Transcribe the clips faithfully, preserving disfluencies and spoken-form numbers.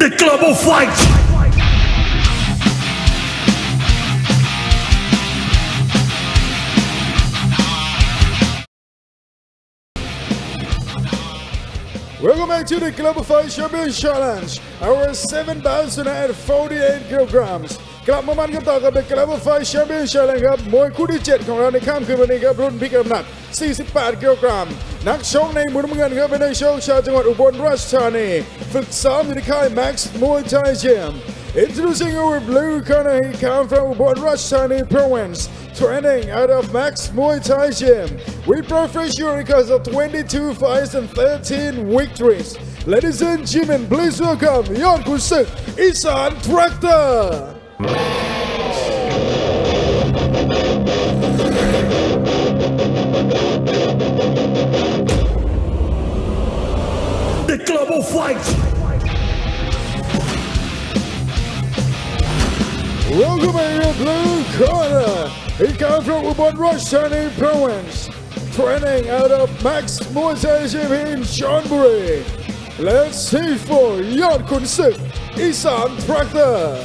The Global Fight! Welcome back to the Global Fight Champion Challenge. Our seven bouts tonight at forty-eight kilograms. กลับมามันกันต่อกับ The Global Fight Champion Challenge ครับมวยคู่ที่เจ็ดของเราในค่ำคืนวันนี้ครับรุ่นพิกัดน้ำหนักสี่สิบแปดกิโลกรัมนักชกในมุมน้ำเงินครับเป็นนักชกชาวจังหวัดอุบลราชธานีฝึกซ้อมอยู่ที่ค่าย Max Muay Thai Gym. Introducing our blue corner, he comes from Ubon Ratchathani Province, training out of Max Muay Thai Gym with professional records of twenty-two fights and thirteen victories. Ladies and gentlemen, please welcome ยอดขุนศึกอีสานแทร็กเตอร์ The Global Fight! Welcome in your blue corner. He comes from Ubon Ratchathani Province, training out of Max Muay Thai Gym in Chonburi. Let's see for ยอดขุนศึกอีสานแทร็กเตอร์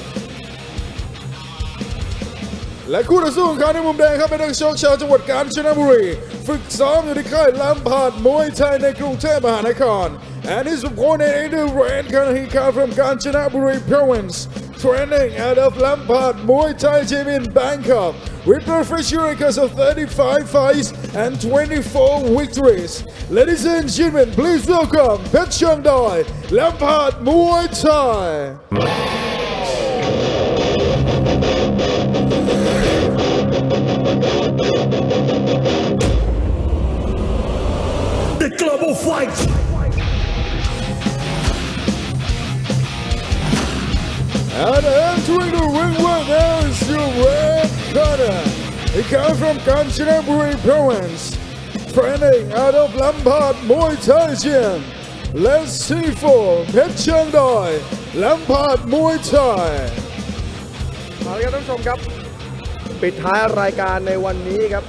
และคู่ต่อสู้ของเขาในมุมแดงครับเป็นนักชกชาวจังหวัดกาญจนบุรีฝึกซ้อมอยู่ที่ค่ายลำพาดมวยไทยในกรุงเทพมหานคร and his opponent in the red corner he comes from Kanchanaburi Province training out of Lampard Muay Thai Gym in Bangkok with professional records of thirty-five fights and twenty-four victories. Ladies and gentlemen, please welcome Pet Changdoi Lampard Muay Thai. The Global Fight! And entering the ring right now is your red corner. He comes from Kanchanaburi Province, training out of Lampard Muay Thai Gym. Let's see for Pet Changdoi Lampard Muay Thai. เอาละครับท่านผู้ชมครับปิดท้ายรายการในวันนี้ครับ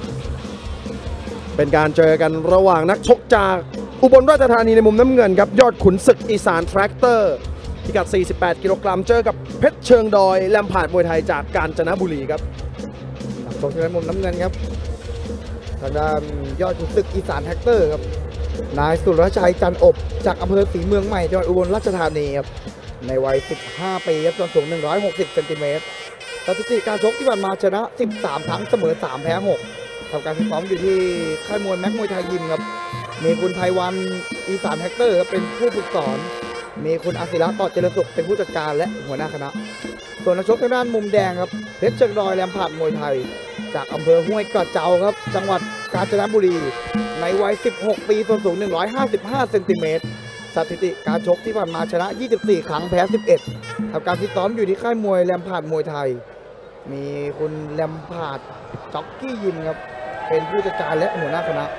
เป็นการเจอกันระหว่างนักชกจากอุบลราชธานีในมุมน้ำเงินครับยอดขุนศึกอีสานแทร็กเตอร์พิกัดสี่สิบแปดกิโลกรัมเจอกับเพชรเชิงดอยแลมพาร์ดมวยไทยจากกาญจนบุรีครับนักชกในมุมน้ำเงินครับทางด้านยอดขุนศึกอีสานแทร็กเตอร์ครับนายสุรชัยจันอบจากอำเภอศรีเมืองใหม่จังหวัดอุบลราชธานีครับในวัยสิบห้าปีครับส่วนสูงหนึ่งร้อยหกสิบเซนติเมตรสถิติการชกที่ผ่านมาชนะสิบสามครั้งเสมอสามแพ้หกทำการฝึกซ้อมอยู่ที่ค่ายมวยแม็กมวยไทยยิมครับมีคุณไพวันอีสานแท็กเตอร์ครับเป็นผู้ฝึกสอนมีคุณอาศิระต่อเจริญสุขเป็นผู้จัดการและหัวหน้าคณะส่วนนักชกทางด้านมุมแดงครับเพชรเชิงดอยแลมพาร์ดมวยไทยจากอำเภอห้วยกระเจ้าครับจังหวัดกาญจนบุรีในวัยสิบหกปีส่วนสูงหนึ่งร้อยห้าสิบห้าเซนติเมตรสถิติการชกที่ผ่านมาชนะยี่สิบสี่ครั้งแพ้สิบเอ็ดทำการฝึกซ้อมอยู่ที่ค่ายมวยแลมพาร์ดมวยไทยมีคุณแลมพาร์ดจ็อกกี้ยิมครับเป็นผู้จัดการและหัวหน้าคณะ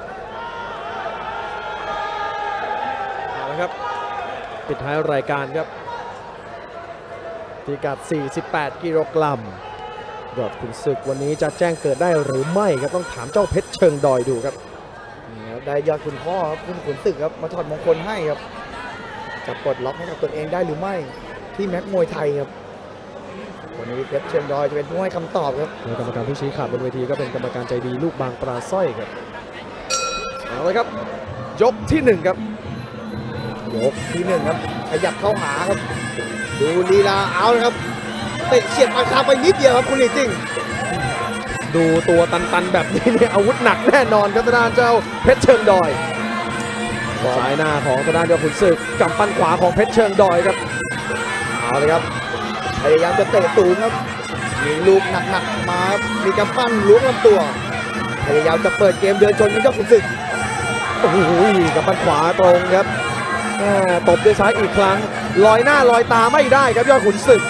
เอาละครับปิดท้ายรายการครับพิกัดสี่สิบแปดกิโลกรัมยอดขุนศึกวันนี้จะแจ้งเกิดได้หรือไม่ครับต้องถามเจ้าเพชรเชิงดอยดูครับได้ยอดคุณพ่อครับคุณขุนศึกครับมาถอดมงคลให้ครับจะปลดล็อกให้กับตนเองได้หรือไม่ที่แม็กมวยไทยครับวันนี้เพชรเชิงดอยจะเป็นผู้ให้คำตอบครับกรรมการผู้ชี้ขาดบนเวทีก็เป็นกรรมการใจดีลูกบางปลาสร้อยครับเอาเลยครับยกที่หนึ่งครับยกที่หนึ่งครับขยับเข้าหาครับดูลีลาเอาเลยครับเตะเฉียดปากคาไปนิดเดียวครับคุณลีจิ้งดูตัวตันๆแบบนี้เนี่ยอาวุธหนักแน่นอนครับทางด้านเจ้าเพชรเชิงดอยซ้ายหน้าของทางด้านเจ้าขุนศึกกำปั้นขวาของเพชรเชิงดอยครับเอาเลยครับพยายามจะเตะสูงครับมีลูกหนักๆมามีกำปั้นล้วงลำตัวพยายามจะเปิดเกมเดินชนกับเจ้าขุนศึกโอ้โหกำปั้นขวาตรงครับตบด้วยซ้ายอีกครั้งลอยหน้าลอยตาไม่ได้ครับยอดขุนศึก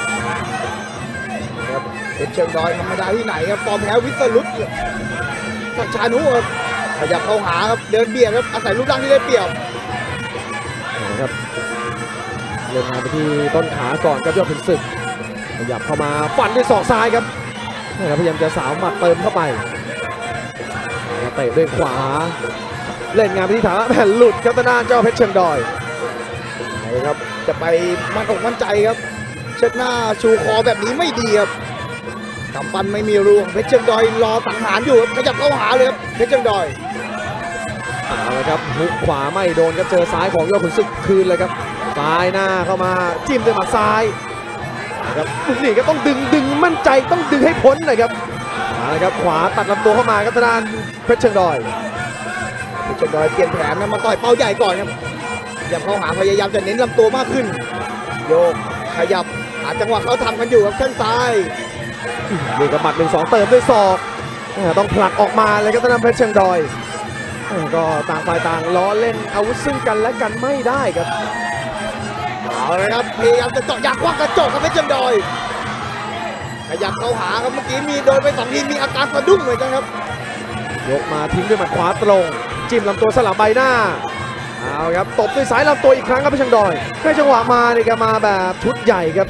เป็นเชิงดอยธรรมดาที่ไหนครับฟอร์มแพ้วิสรุตสักชานุครับขยับเข้าหาครับเดินเบียดครับอาศัยรูปร่างที่ได้เปรียบครับเล่นงานไปที่ต้นขาก่อนครับยอดขุนศึกขยับเข้ามาฟันด้วยศอกซ้ายครับพยายามจะสาวหมัดเติมเข้าไปเตะด้วยขวาเล่นงานไปที่ฐานแผ่นหลุดครับทางด้านเจ้าเพชรเชิงดอย ครับจะไปมั่นอกมั่นใจครับเชิดหน้าชูคอแบบนี้ไม่ดีครับกำปั้นไม่มีรูเพชรเชียงดอยรอสังหารอยู่ครับขยับเข้าหาเลยครับเพชรเชียงดอยเอาละครับหุกขวาไม่โดนก็เจอซ้ายของยอดขุนศึกคืนเลยครับซ้ายหน้าเข้ามาจิ้มด้วยหมัดซ้ายนะครับนี่ก็ต้องดึงดึงมั่นใจต้องดึงให้พ้นหน่อยครับเอาละครับขวาตัดลำตัวเข้ามาครับทางด้านเพชรเชียงดอยเพชรเชียงดอยเปลี่ยนแผนนะมาต่อยเป้าใหญ่ก่อนครับขยับเข้าหาพยายามจะเน้นลำตัวมากขึ้นโยกขยับหาจังหวะเขาทำกันอยู่กับแข้งซ้ายนี่กับหมัดหนึ่งสองเติมด้วยศอกต้องผลักออกมาเลยครับทางด้านเพชรเชียงดอยก็ต่างฝ่ายต่างล้อเล่นอาวุธซึ่งกันและกันไม่ได้ครับเอาเลยครับพยายามจะเจาะยางควักกระจกกับเพชรเชียงดอยขยับเข้าหาครับเมื่อกี้มีโดนไปสองทีมีอาการสะดุ้งเหมือนกันครับยกมาทิ้งด้วยหมัดขวาตรงจิ้มลำตัวสลับใบหน้าเอาครับตบด้วยสายลำตัวอีกครั้งครับเพชรเชียงดอยให้จังหวะมาเนี่ยก็มาแบบชุดใหญ่ครับ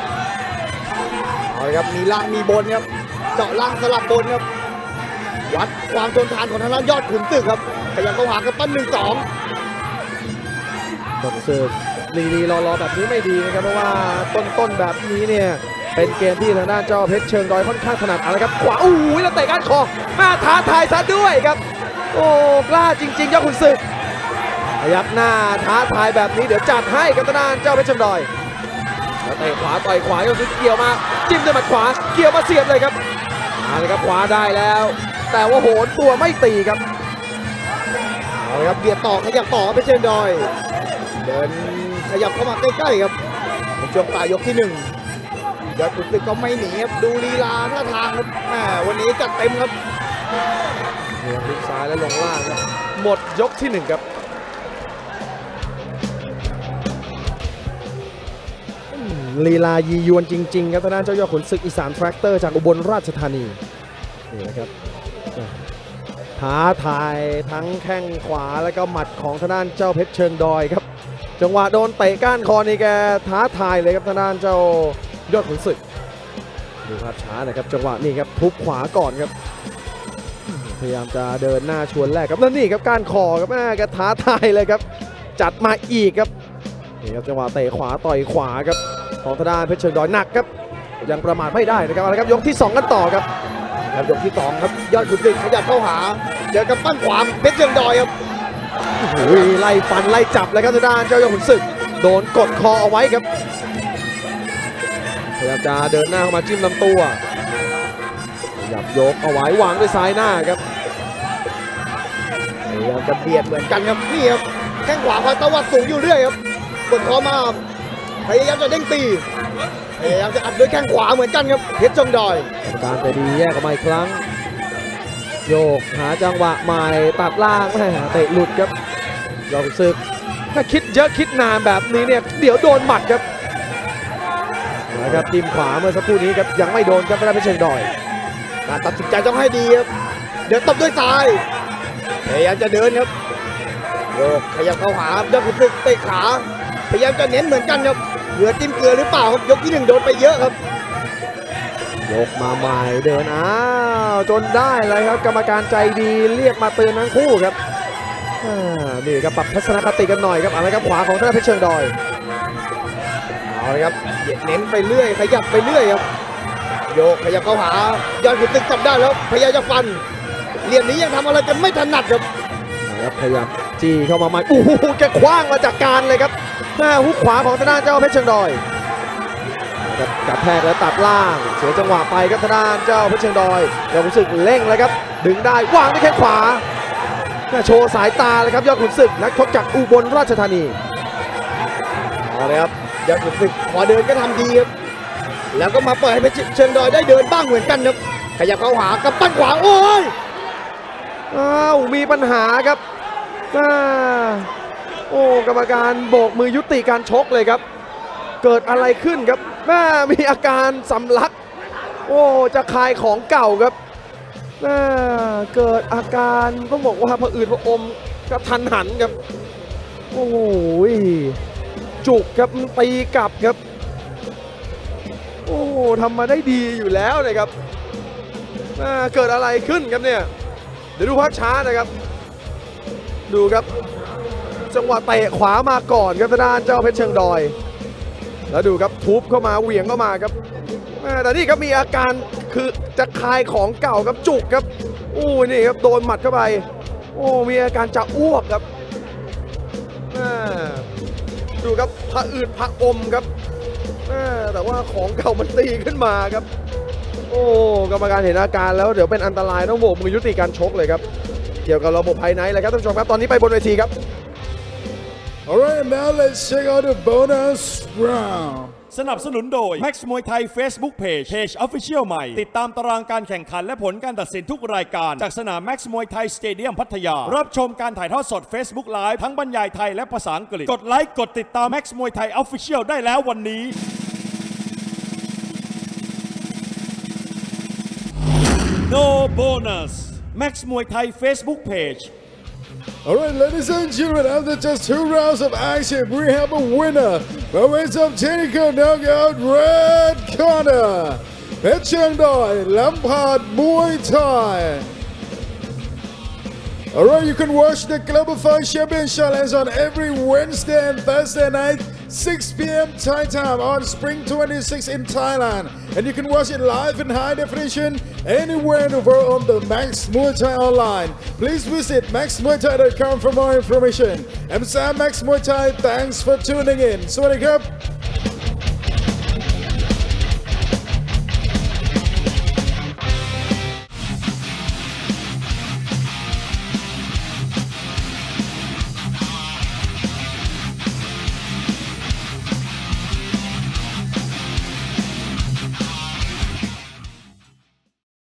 เอาเลยครับมีล่างมีบนครับเจาะล่างสลับบนครับวัดความทนทานของทางด้านยอดขุนศึกครับขยับเข้าหากับปั้นหนึ่งสองต้นเสิร์ฟลีลีรอๆแบบนี้ไม่ดีนะครับเพราะว่าต้นๆแบบนี้เนี่ยเป็นเกมที่ทางด้านเจ้าเพชรเชียงดอยค่อนข้างถนัดอะไรครับขวาอู้ยแล้วเตะก้านคอมาท้าทายซะด้วยครับโอ้กล้าจริงๆยอดขุนศึกพยักหน้าท้าทายแบบนี้เดี๋ยวจัดให้กับทางด้านเจ้าเพชรเชียงดอยแล้วเตะขวาต่อยขวายอดขุนศึกเกี่ยวมาจิ้มด้วยหมัดขวาเกี่ยวมาเสียบเลยครับเอาเลยครับขวาได้แล้วแต่ว่าโหนตัวไม่ตีครับเอาเลยครับเบียดต่อขยับต่อเพชรเชียงดอยเดินขยับเข้ามาใกล้ๆครับในช่วงปลายยกที่หนึ่งยอดขุนศึกก็ไม่หนีครับดูลีลาท่าทางครับแหมวันนี้จัดเต็มครับเลี้ยงลิกซ้ายแล้วลงล่างครับหมดยกที่หนึ่งครับลีลายียวนจริงๆครับทางด้านเจ้ายอดขุนศึกอีสานแทรคเตอร์จากอุบลราชธานีนี่นะครับท้าทายทั้งแข้งขวาแล้วก็หมัดของทางด้านเจ้าเพชรเชิงดอยครับจังหวะโดนเตะก้านคอนี่แกท้าทายเลยครับทางด้านเจ้ายอดขุนศึกดูภาพช้านะครับจังหวะนี้ครับทุบขวาก่อนครับพยายามจะเดินหน้าชวนแรกครับแล้วนี่ครับก้านคอครับแม่แกท้าทายเลยครับจัดมาอีกครับนี่ครับจังหวะเตะขวาต่อยขวาครับของทางด้านเพชรเชิงดอยหนักครับยังประมาทไม่ได้นะครับอะไรครับยกที่สองกันต่อครับครับยกที่สองครับยอดขุนศึกขยับเข้าหาเจอกับปั้นขวาเพชรเชียงดอยครับไล่ฟันไล่จับเลยครับทางด้านเจ้ายอดขุนศึกโดนกดคอเอาไว้ครับพยายามจะเดินหน้าเข้ามาจิ้มลำตัวขยับยกเอาไว้วางด้วยซ้ายหน้าครับพยายามจะเบียดเหมือนกันครับนี่ครับแข้งขวาคอยตวัดสูงอยู่เรื่อยครับกดคอมาพยายามจะเด้งตีพยายามจะอัดด้วยแข้งขวาเหมือนกันครับเพชรเชียงดอยการไปดีแยกออกมาอีกครั้งโยกหาจังหวะใหม่ตัดล่างแม่เตะหลุดครับยอดขุนศึกถ้าคิดเยอะคิดนานแบบนี้เนี่ยเดี๋ยวโดนหมัดครับนะครับทีมขวาเมื่อสักครู่นี้ครับยังไม่โดนครับทางด้านเพชรเชียงดอยการตัดสินใจต้องให้ดีครับเดี๋ยวตบด้วยซ้ายพยายามจะเดินครับโยกขยับเข้าหายอดขุนศึกเตะขาพยายามจะเน้นเหมือนกันครับเหลือจิ้มเกลือหรือเปล่าครับยกที่หนึ่งโดนไปเยอะครับยกมาใหม่เดินอ้าวจนได้เลยครับกรรมการใจดีเรียกมาเตือนทั้งคู่ครับนี่ครับปรับทัศนคติกันหน่อยครับอะไรครับขวาของทางเพชรเชียงดอยเอาเลยครับเน้นไปเรื่อยขยับไปเรื่อยครับโยกขยับเข้าหายอดขุนศึกจับได้แล้วพยายามจะฟันเหลี่ยมนี้ยังทำอะไรกันไม่ถนัดครับครับพยายามจี้เข้ามาใหม่โอ้โหแกคว้างมาจากการเลยครับหน้าหุกขวาของทางด้านเจ้าเพชรเชียงดอยกระแทกแล้วตัดล่างเสียจังหวะไปครับทางด้านเจ้าเพชรเชียงดอยยอดขุนศึกเร่งเลยครับดึงได้วางด้วยแข้งขวาโชว์สายตาเลยครับยอดขุนศึกนักชกจากอุบลราชธานีเอาเลยครับยอดขุนศึกพอเดินก็ทำดีครับแล้วก็มาเปิดให้เพชรเชียงดอยได้เดินบ้างเหมือนกันครับขยับเข้าหากับปั้นขวาโอ้ยอ้าวมีปัญหาครับโอ้กรรมการโบกมือยุติการชกเลยครับเกิดอะไรขึ้นครับแม่มีอาการสำลักโอ้จะคายของเก่าครับแม่เกิดอาการต้องบอกว่าผะอืดผะอมกระทันหันครับโอ้ยจุกครับตีกลับครับโอ้ทำมาได้ดีอยู่แล้วเลยครับแม่เกิดอะไรขึ้นครับเนี่ยเดี๋ยวดูภาพช้านะครับดูครับจังหวะเตะขวามาก่อนครับทางด้านเจ้าเพชรเชิงดอยแล้วดูครับทุบเข้ามาเหวี่ยงเข้ามาครับแต่นี่ครับมีอาการคือจะคลายของเก่าครับจุกครับอู้นี่ครับโดนหมัดเข้าไปโอ้มีอาการจะอ้วกครับดูครับผะอืดผะอมครับแต่ว่าของเก่ามันตีขึ้นมาครับโอ้กรรมการเห็นอาการแล้วเดี๋ยวเป็นอันตรายต้องโบกมือยุติการชกเลยครับเกี่ยวกับระบบภายในเลยครับท่านผู้ชมครับตอนนี้ไปบนเวทีครับ Alright, now let's check out the bonus round. สนับสนุนโดย Max Muay Thai Facebook Page Page Official ใหม่ติดตามตารางการแข่งขันและผลการตัดสินทุกรายการจากสนาม Max Muay Thai Stadium พัทยารับชมการถ่ายทอดสด Facebook Live ทั้งบรรยายไทยและภาษาอังกฤษกดไลค์กดติดตาม Max Muay Thai Official ได้แล้ววันนี้ No bonus Max Muay Thai Facebook Page Alright, ladies and gentlemen, after just two rounds of action, we have a winner by ways of technical knockout, red corner, เพชรเชียงดอย Lampard Muay Thai. Alright, you can watch the Global Fight Champion Challenge on every Wednesday and Thursday night, six p m Thai time on Spring twenty-six in Thailand. And you can watch it live in high definition anywhere in the world on the Max Muay Thai online. Please visit max muay thai dot com for more information. I'm Sam Max Muay Thai. Thanks for tuning in. สวัสดีครับ